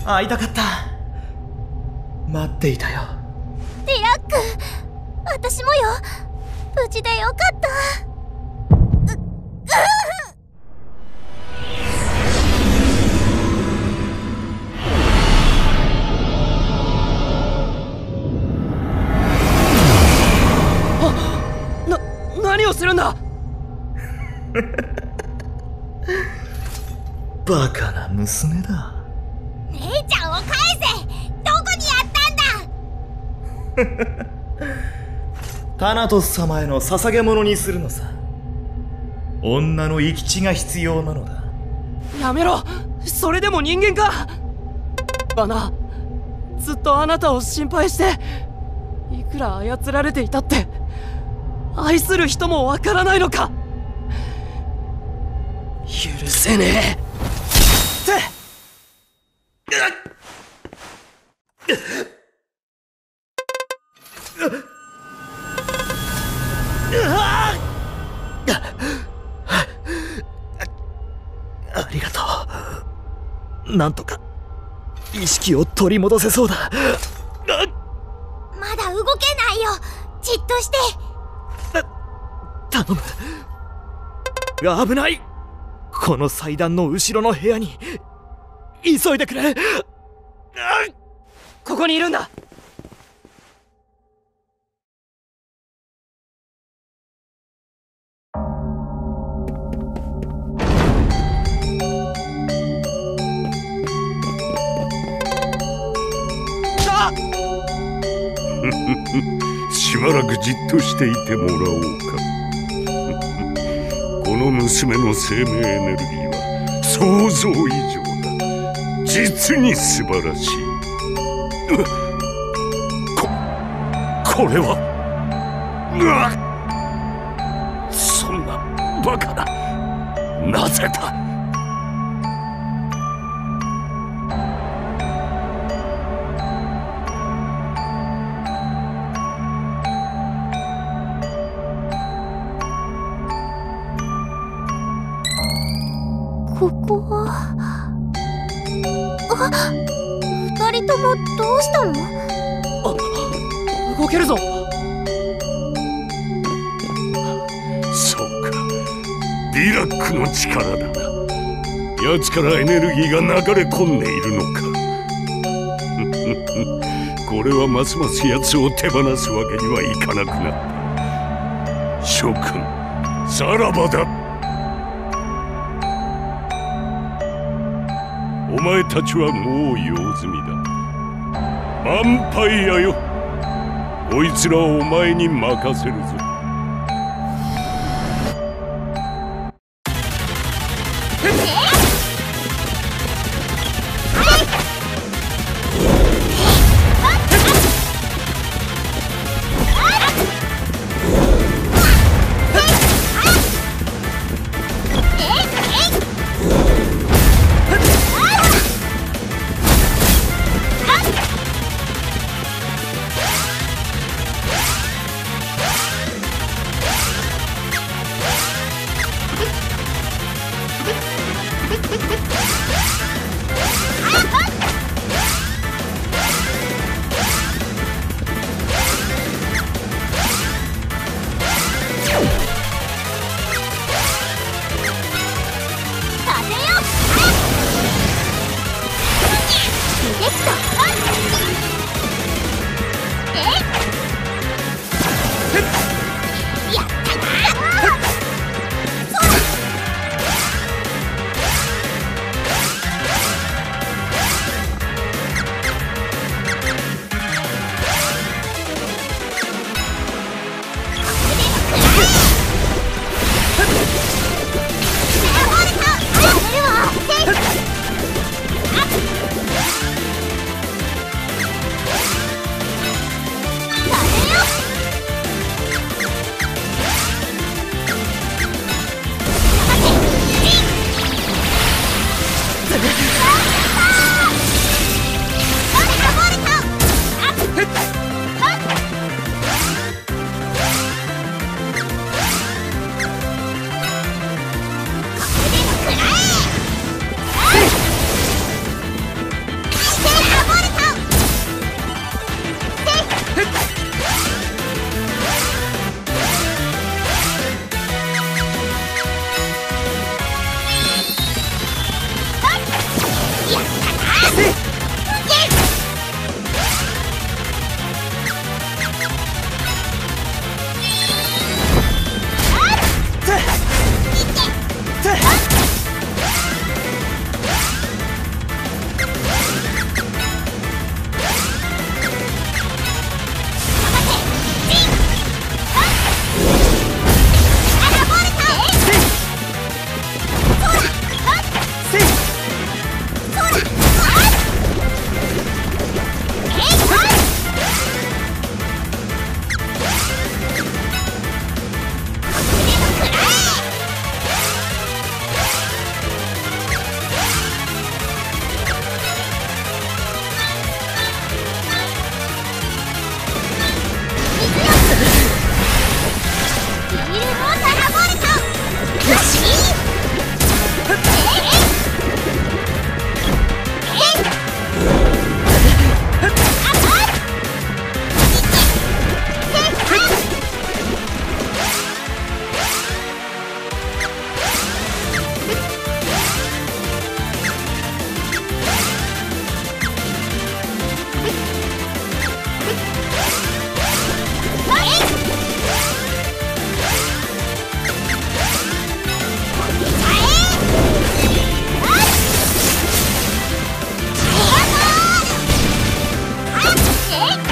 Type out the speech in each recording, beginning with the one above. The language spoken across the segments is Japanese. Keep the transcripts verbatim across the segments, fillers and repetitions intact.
会いたかった。待っていたよ。 ディラック、私もよ。無事でよかった。 な、何をするんだバカな娘だ。 姉ちゃんを返せ。どこにやったんだ。 タナトス様への捧げ物にするのさ。女の生き血が必要なのだ。 やめろ。それでも人間か。バナ、ずっとあなたを心配して、いくら操られていたって愛する人もわからないのか。許せねえってありがとう。なんとか意識を取り戻せそうだ。 まだ動けないよ。じっとして。 頼む。危ない。この祭壇の後ろの部屋に急いでくれ。 ここにいるんだ。 しばらくじっとしていてもらおうか。この娘の生命エネルギーは想像以上だ。実に素晴らしい。こ、これは、うわっ、そんなバカな。なぜだ。 ここは。あ、二人ともどうしたの？ あ、動けるぞ。 そうか、ディラックの力だな。奴からエネルギーが流れ込んでいるのか。これはますます奴を手放すわけにはいかなくなった。諸君、さらばだ。お前たちはもう用済みだ。ヴァンパイアよ、こいつらをお前に任せるぞ。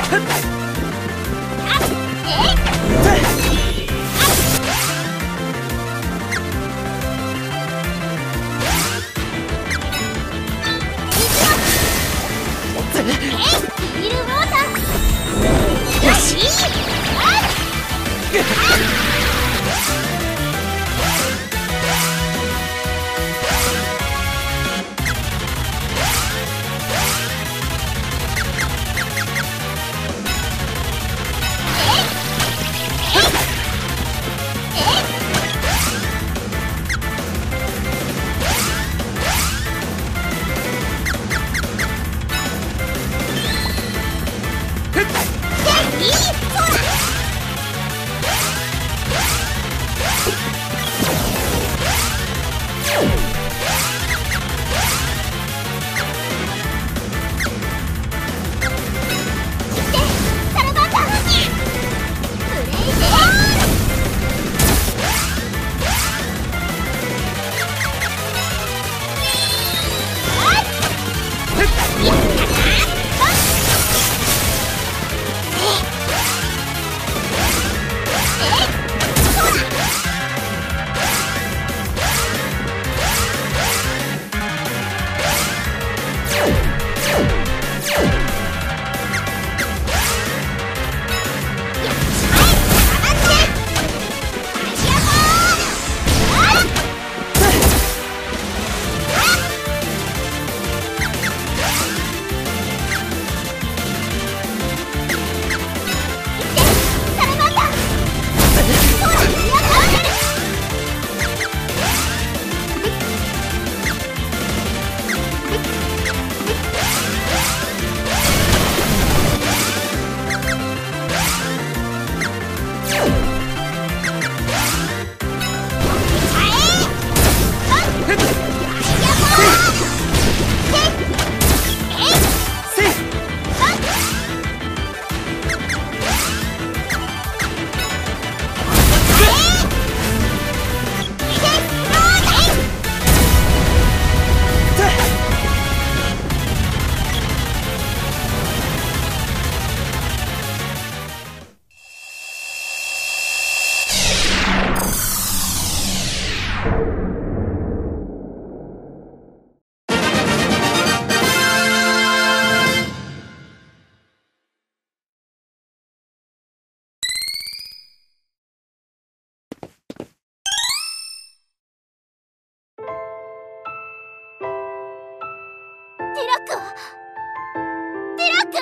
ディラックディラック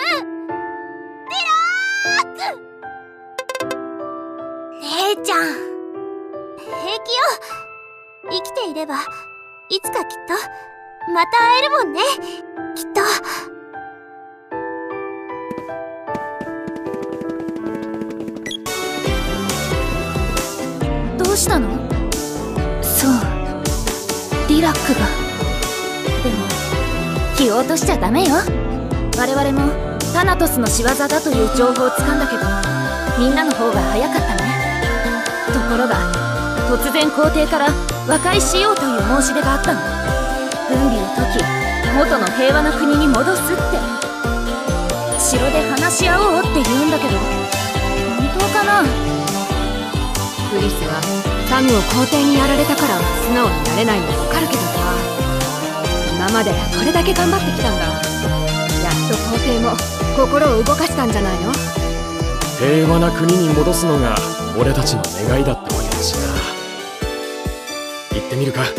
ディラック姉ちゃん平気よ。生きていればいつかきっとまた会えるもんね。きっと。どうしたの？そうディラックが。でも気を落としちゃダメよ。我々もタナトスの仕業だという情報をつかんだけどみんなの方が早かったね。ところが突然皇帝から和解しようという申し出があったの。軍備を解き元の平和な国に戻すって。城で話し合おうって言うんだけど本当かな。 クリスはサムを皇帝にやられたから素直になれないのわかるけどさ、今までこれだけ頑張ってきたんだ。やっと皇帝も心を動かしたんじゃないの。 平和な国に戻すのが俺たちの願いだったわけだしな。行ってみるか。 わ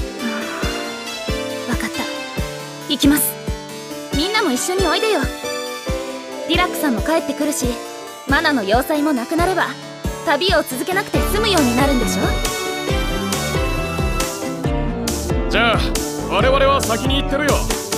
かった、行きます。みんなも一緒においでよ。ディラックさんも帰ってくるしマナの要塞もなくなれば旅を続けなくて済むようになるんでしょ。 じゃあ我々は先に行ってるよ。